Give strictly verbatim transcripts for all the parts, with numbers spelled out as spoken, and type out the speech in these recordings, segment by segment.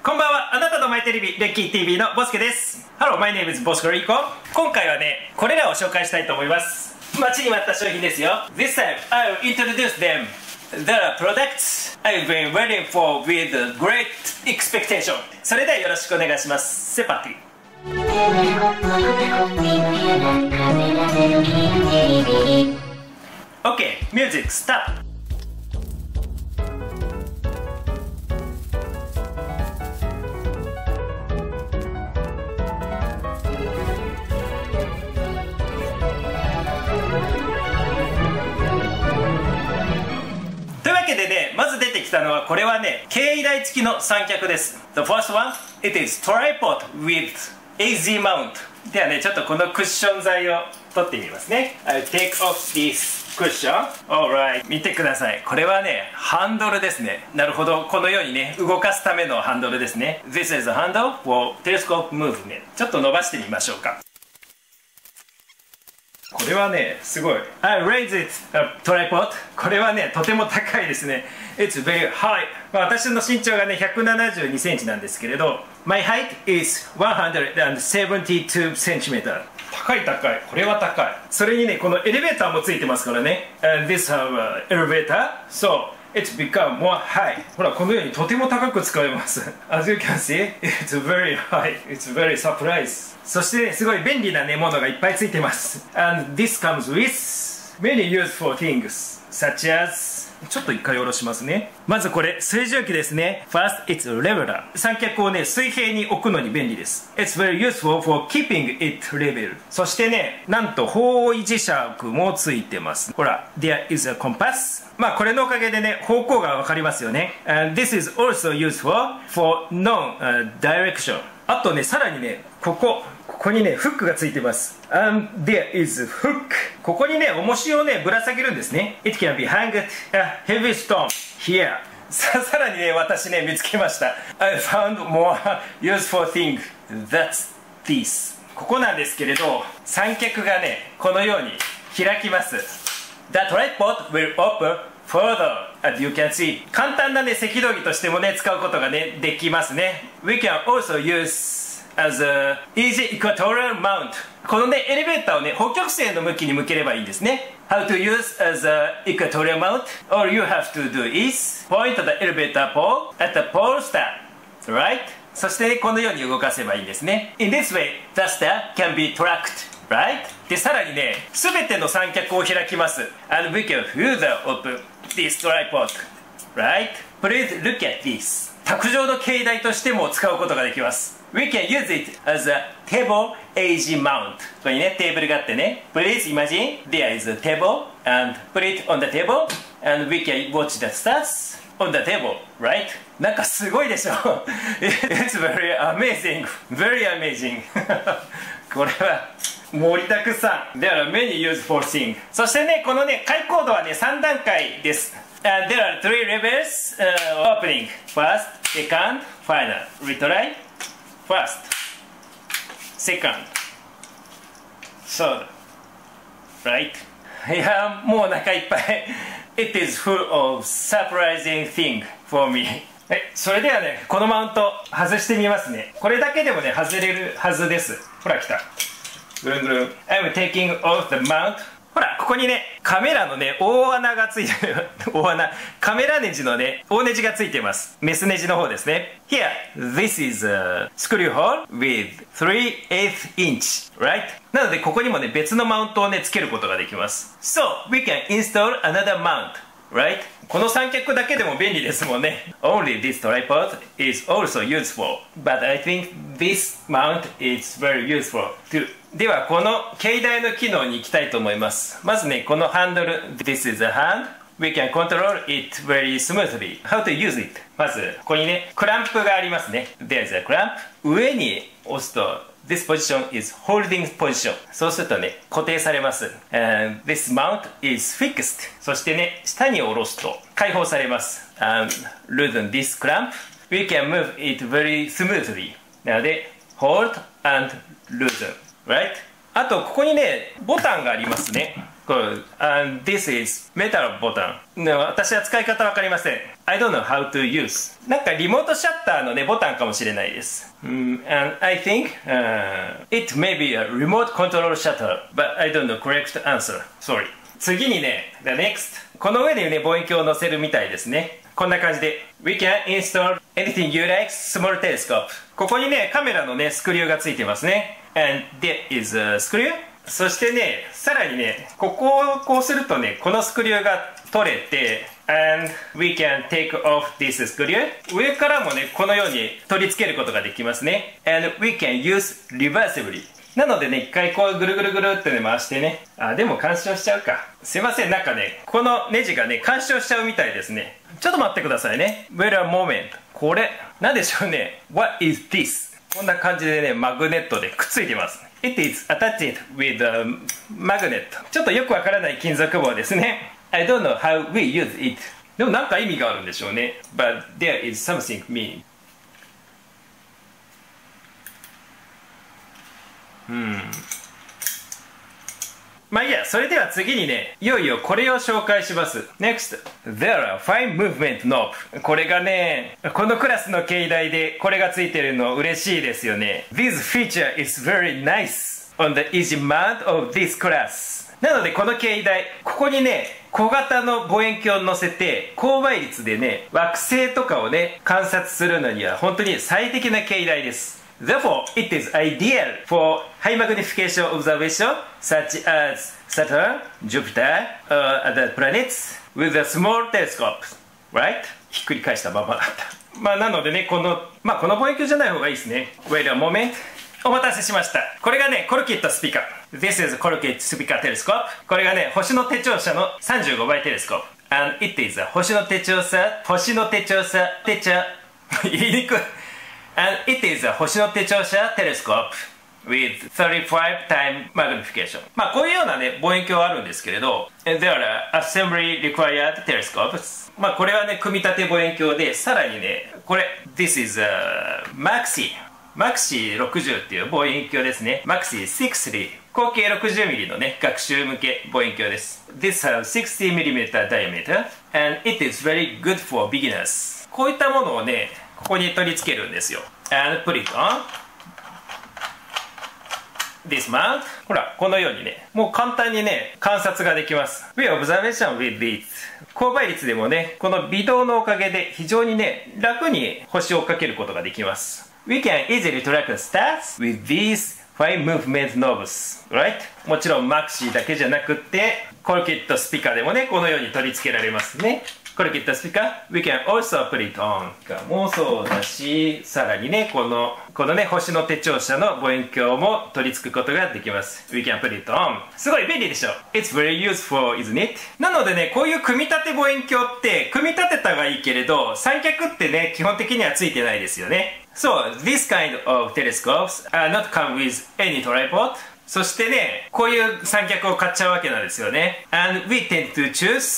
こんばんは。あなたのマイテレビ、レッキー ティービー のボスケです。Hello, my name is Bosco Rico。今回はね、これらを紹介したいと思います。待ちに待った商品ですよ。This time, I will introduce them. There are products I've been waiting for with great expectation. それではよろしくお願いします。セパティ。OK、ミュージックスタート。というわけでね、まず出てきたのはこれはね、携帯台付きの三脚です。The first one, it is tripod with easy mount。ではね、ちょっとこのクッション材を取ってみますね。I'll take off this cushion. Alright。見てください。これはね、ハンドルですね。なるほど。このようにね、動かすためのハンドルですね。This is a handle for telescope movement。ちょっと伸ばしてみましょうか。これはね、すごい。I raise it a tripod。これはね、とても高いですね。It's very high。まあ、私の身長がね、ひゃくななじゅうにセンチなんですけれど、My height is one hundred seventy-two centimeters。高い高い。これは高い。それにね、このエレベーターもついてますからね。And this have an elevator. So it's become more high。ほら、このようにとても高く使えます。As you can see, it's very high. It's very surprise。そして、ね、すごい便利な、ね、ものがいっぱいついてます。And this comes with many useful things such as ちょっと一回下ろしますね。まずこれ、水蒸気ですね。First, it's leveler。三脚をね、水平に置くのに便利です。It's very useful for keeping it level。そしてね、なんと方位磁石もついてます。ほら、there is a compass。まあこれのおかげでね、方向がわかりますよね。And this is also useful for non-direction。あとね、さらにね、ここ、ここにね、フックがついてます。And there is hook。ここにね、重しをね、ぶら下げるんですね。It can be hanged a heavy stone here。さ、さらにね、私ね、見つけました。I found more useful thing. That's this。ここなんですけれど、三脚がね、このように開きます。The tripod will open further, as you can see。簡単なね、赤道儀としてもね、使うことがね、できますね。We can also use as a easy equatorial mount。このね、エレベーターをね、北極星の向きに向ければいいんですね。How to use as a equatorial mount? All you have to do is point the elevator pole at the pole star, right? そして、ね、このように動かせばいいんですね。In this way, the star can be tracked.Right? で、さらにね、すべての三脚を開きます。And we can further open this tripod. Right? Please look at this. 卓上の携帯としても使うことができます。We can use it as a table edge mount. ここにね、テーブルがあってね。Please imagine there is a table and put it on the table and we can watch the stars on the table. Right? なんかすごいでしょIt's very amazing. Very amazing. これは盛りだくさん。There are many useful things。そしてね、このね、開コードはね、さん段階です。And there are three levels、uh, opening. First, second, final. Retry. First, second, third. Right? いや、もうお腹いっぱい。It is full of surprising thing for me。はい、それではね、このマウント外してみますね。これだけでもね、外れるはずです。ほら来た。ぐるんぐるん。I'm taking off the mount。ほら、ここにね、カメラのね、大穴がついてる。大穴。カメラネジのね、大ネジがついてます。メスネジの方ですね。Here, this is a screw hole with three eighths inch. Right? なので、ここにもね、別のマウントをね、つけることができます。So, we can install another mount.Right? この三脚だけでも便利ですもんね。Only this tripod is also useful. But I think this mount is very useful too. では、この携帯の機能に行きたいと思います。まずね、このハンドル。This is a hand. We can control it very smoothly. How to use it? まず、ここにね、クランプがありますね。There's a clamp. 上に押すと、This position is holding position. そうするとね、固定されます。And this mount is fixed. そしてね、下に下ろすと解放されます。And loosen this clamp. We can move it very smoothly. なので、hold and loosen. Right? あと、ここにね、ボタンがありますね。こう And this is metal ボタン。私は使い方わかりません。 I don't know how to use なんかリモートシャッターのねボタンかもしれないです、mm, and I think、uh, it may be a remote control shutter but I don't know correct answer sorry 次にね the next この上にね望遠鏡を載せるみたいですねこんな感じで We can install anything you like small telescope ここにねカメラのねスクリューがついてますね and there is a screw そしてねさらにねここをこうするとねこのスクリューが取れて and we can take off this screw 上からもねこのように取り付けることができますね and we can use reversiblyなのでね一回こうぐるぐるぐるってね回してねあでも干渉しちゃうかすいませんなんかねこのネジがね干渉しちゃうみたいですねちょっと待ってくださいね Wait a moment これなんでしょうね What is this こんな感じでねマグネットでくっついてます It is attached with a magnet ちょっとよくわからない金属棒ですね I don't know how we use it でもなんか意味があるんでしょうね But there is something meanうんまあいいやそれでは次にねいよいよこれを紹介します Next There are fine movement knob これがねこのクラスの境内でこれがついてるの嬉しいですよね This feature is very nice on the easy mount of this class なのでこの境内ここにね小型の望遠鏡を乗せて高倍率でね惑星とかをね観察するのには本当に最適な境内ですTherefore, it is ideal for high magnification observation such as Saturn, Jupiter, or other planets with a small telescope. Right? ひっくり返したままだった。まあなのでね、この、まあこの望遠鏡じゃない方がいいですね。Wait a moment. お待たせしました。これがね、コルキットスピカ。This is a Colkit Spica telescope. これがね、星の手帳車のさんじゅうごばいテレスコープ。And it is a 星の手帳車、星の手帳車、手帳、言いにくい。And it is a 星の手帳車 telescope with thirty-five time magnification まあこういうようなね望遠鏡あるんですけれど There are assembly required telescopes まあこれはね組み立て望遠鏡でさらにねこれ This is a Maxi Maxi ろくじゅうっていう望遠鏡ですね Maxi ろくじゅう口径 ろくじゅうミリ のね学習向け望遠鏡です This has sixty millimeter diameter and it is very good for beginners こういったものをねここに取り付けるんですよ and put it on this mount ほらこのようにねもう簡単にね観察ができます We observation with this 高倍率でもねこの微動のおかげで非常にね楽に星を追っかけることができます We can easily track the stars with these fine movement knobs right もちろんマクシーだけじゃなくってコルキットスピカでもねこのように取り付けられますねコルキットスピカ We can also put it on もそうだしさらにねこのこのね星の手帳車の望遠鏡も取り付くことができます We can put it on すごい便利でしょ It's very useful isn't it なのでねこういう組み立て望遠鏡って組み立てたがいいけれど三脚ってね基本的にはついてないですよね So this kind of telescopes are not come with any tripodそしてね、こういう三脚を買っちゃうわけなんですよね。And we tend to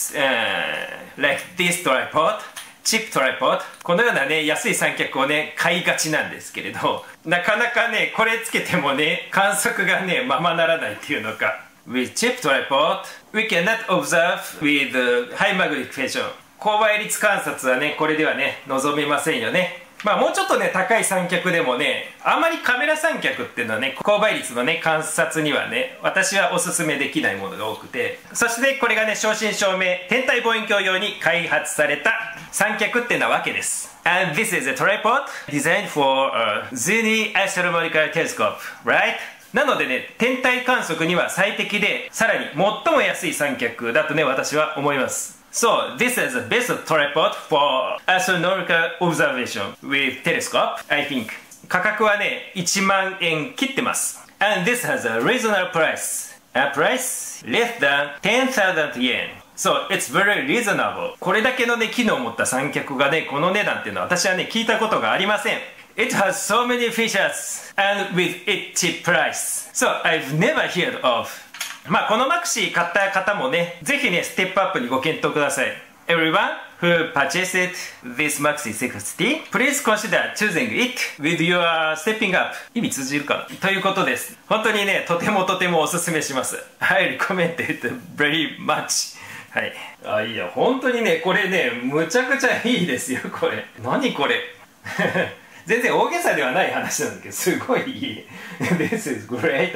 choose、uh, like this tripod, cheap tripod このようなね、安い三脚をね、買いがちなんですけれど、なかなかね、これつけてもね、観測がね、ままならないっていうのか。With cheap tripod, we cannot observe with high magnification 高倍率観察はね、これではね、望めませんよね。まあもうちょっとね高い三脚でもねあんまりカメラ三脚っていうのはね高倍率のね観察にはね私はおすすめできないものが多くてそしてこれがね正真正銘天体望遠鏡用に開発された三脚ってなわけです And this is a tripod designed for a Zuni astronomical telescope right なのでね天体観測には最適でさらに最も安い三脚だとね私は思います So, this is the best tripod for astronomical observation with telescope, I think. 価格はね、いちまんえん切ってます。And this has a reasonable price. A price less than ten thousand yen. So, it's very reasonable. これだけのね、機能を持った三脚がね、この値段っていうのは私はね、聞いたことがありません。It has so many features and with its cheap price. So, I've never heard ofまあこのマクシー買った方もねぜひねステップアップにご検討ください Everyone who purchased this Maxi ろくじゅう please consider choosing it with your stepping up 意味通じるかなということです本当にねとてもとてもおすすめします I recommend it very much はい。あ、いいや、本当にね、これね、むちゃくちゃいいですよ、これ。何これ。全然大げさではない話なんだけど、すごいいい。This is great.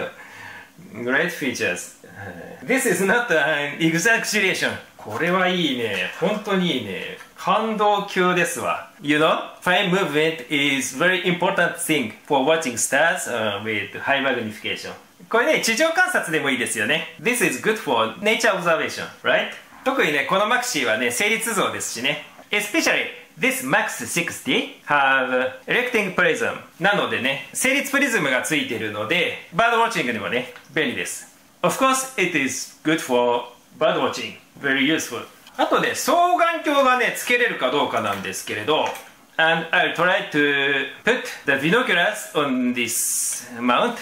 Great features. This is not an exaggeration. これはいいね。本当にいいね。感動級ですわ。You know, fine movement is very important thing for watching stars、uh, with high magnification. これね、地上観察でもいいですよね。This is good for nature observation, right? 特にね、このマクシーはね、精律像ですしね。Especially this Max シックスゼロ have electing prism なのでね、精律プリズムがついているので、バードウォッチングにもね、便利です。Of course, it is good for bird watching. Very useful. あとね、双眼鏡がね、つけれるかどうかなんですけれど、And I'll try to put the binoculars on this mount.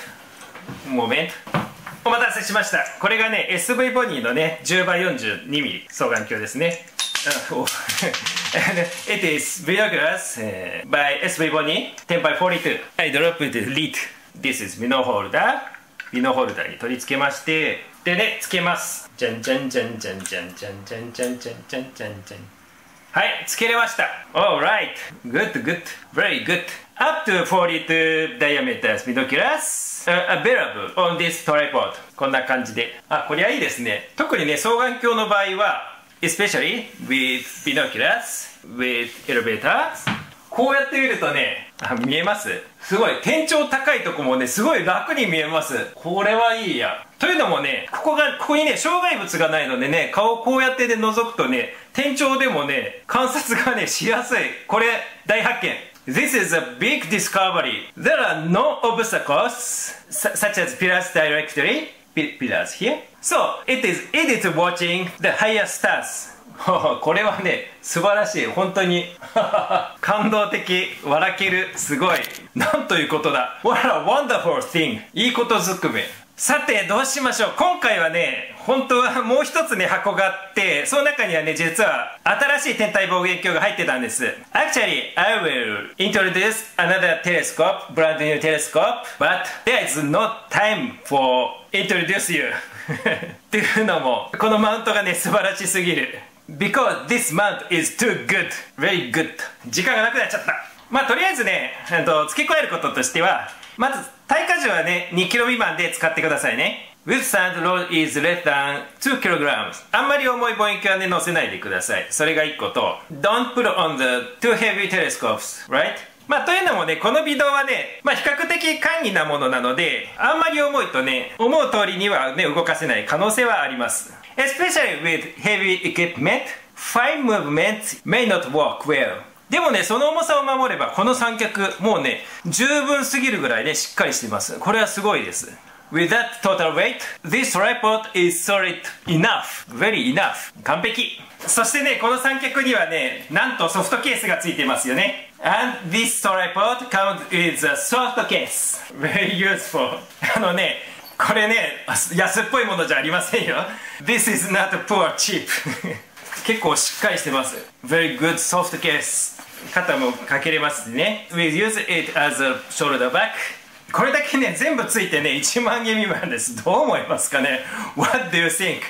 Moment. お待たせしました。これがね、エスブイ ボニーのね、じゅうバイよんじゅうにミリ 双眼鏡ですね。It is binoculars、uh, by エスブイ Bonnie テン by フォーティーツー. I dropped the lid. This is Bino holder. ビノホルダーに取り付けまして、でね、つけます。じゃんじゃんじゃんじゃんじゃんじゃんじゃんじゃんじゃんじゃんじゃんじゃん。はい、つけれました。Alright. Good, good. Very good. Up to フォーティーツー diameters binoculars、uh, available on this tripod. こんな感じで。あ、こりゃいいですね。特にね、双眼鏡の場合は、especially with binoculars, with elevators. こうやって見るとね、あ、見えます？すごい、天井高いとこもね、すごい楽に見えます。これはいいや。というのもね、ここが、ここにね、障害物がないのでね、顔こうやってで覗くとね、天井でもね、観察がね、しやすい。これ、大発見。This is a big discovery. There are no obstacles, such as pillars directly, pillars here. So, it is easy to watching the higher stars. これはね、素晴らしい。本当に。感動的。笑ける。すごい。なんということだ。What a wonderful thing. いいことずくめ。さて、どうしましょう。今回はね、本当はもう一つね、箱があって、その中にはね、実は新しい天体望遠鏡が入ってたんです。Actually, I will introduce another telescope, brand new telescope, but there is no time for introduce you. っていうのも、このマウントがね、素晴らしすぎる。Because this mount is too good. Very good. 時間がなくなっちゃった。まあ、とりあえずね、付け加えることとしては、まず、耐荷重はね、にキロ未満で使ってくださいね。With sand load is less than ツーキログラム. あんまり重い望遠鏡はね、乗せないでください。それがいっこと、Don't put on the too heavy telescopes, right? まあ、というのもね、この微動はね、まあ、比較的簡易なものなので、あんまり重いとね、思う通りにはね、動かせない可能性はあります。Especially with heavy equipment, fine movements may not work well. でもね、その重さを守れば、この三脚、もうね、十分すぎるぐらいね、しっかりしています。これはすごいです。With that total weight, this tripod is solid enough. Very enough. 完璧。そしてね、この三脚にはね、なんとソフトケースがついていますよね。And this tripod comes with a soft case. Very useful. あのね、これね、安っぽいものじゃありませんよ。This is not poor cheap. 結構しっかりしてます。Very good soft case. 肩もかけれますね。We use it as a shoulder bag. これだけね、全部ついてね、いちまんえん未満です。どう思いますかね？ What do you think?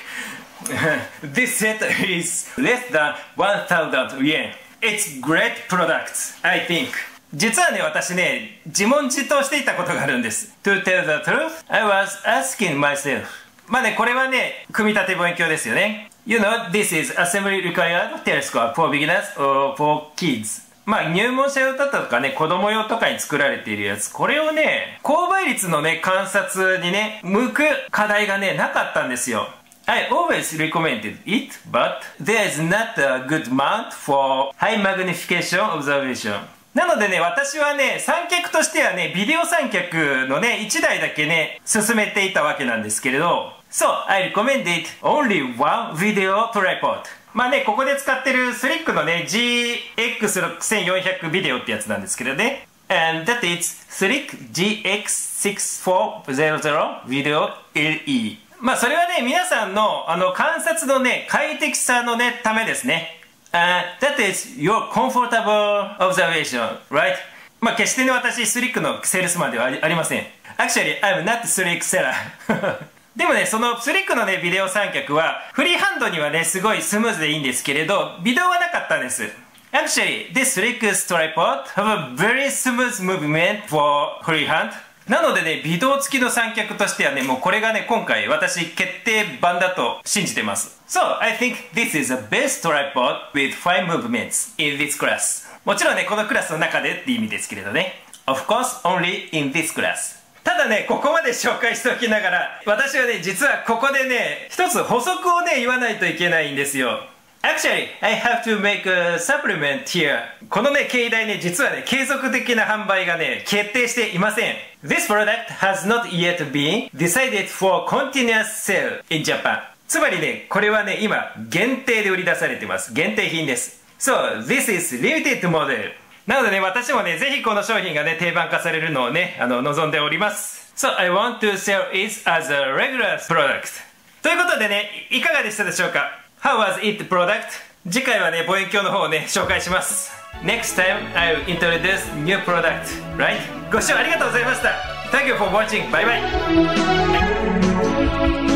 This set is less than one thousand yen. It's great product, I think. 実はね、私ね、自問自答していたことがあるんです。To tell the truth, I was asking myself. まあね、これはね、組み立て望遠鏡ですよね。You know, this is assembly required telescope for beginners or for kids. まあ入門者用だったとかね、子供用とかに作られているやつ。これをね、高倍率のね、観察にね、向く課題がね、なかったんですよ。I always recommended it, but there is not a good mount for high magnification observation. なのでね、私はね、三脚としてはね、ビデオ三脚のね、いちだいだけね、進めていたわけなんですけれど、So, I recommended only one video tripod. まあね、ここで使ってるスリックのね、ジーエックスろくせんよんひゃく ビデオってやつなんですけどね。And that is Slick ジーエックスろくよんゼロゼロ Video エルイー。まあそれはね、皆さんのあの観察のね、快適さのね、ためですね。Uh, that is your comfortable observation, right? まあ決してね、私、スリックのセールスマンではありません。Actually, I'm not Slick seller. でもね、そのスリックのね、ビデオ三脚は、フリーハンドにはね、すごいスムーズでいいんですけれど、ビデオはなかったんです。Actually, this Slick tripod have a very smooth movement for freehand. なのでね、微動付きの三脚としてはね、もうこれがね、今回私決定版だと信じてます。So, I think this is the best tripod with fine movements in this class. もちろんね、このクラスの中でって意味ですけれどね。Of course, only in this class. ただね、ここまで紹介しておきながら、私はね、実はここでね、一つ補足をね、言わないといけないんですよ。Actually, I have to make a supplement here. このね、携帯ね、実はね、継続的な販売がね、決定していません。This product has not yet been decided for continuous sale in Japan. つまりね、これはね、今、限定で売り出されてます。限定品です。So, this is limited model. なのでね、私もね、ぜひこの商品がね、定番化されるのをね、あの、望んでおります。So, I want to sell it as a regular product. ということでね、いかがでしたでしょうか？ How was it product? 次回はね、望遠鏡の方をね、紹介します。Next time, I will introduce new product. Right? ご視聴ありがとうございました。Thank you for watching. Bye bye.